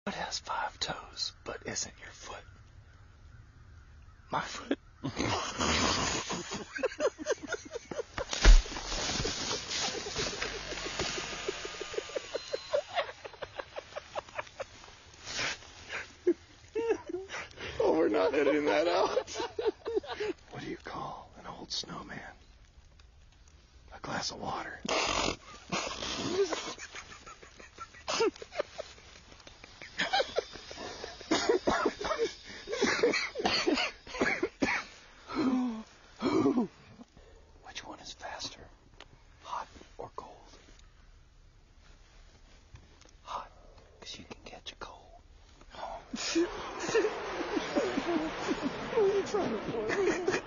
What has 5 toes but isn't your foot? My foot. Oh, we're not editing that out. What do you call an old snowman? A glass of water. Which one is faster? Hot or cold? Hot, because you can catch a cold. Oh. What are you trying to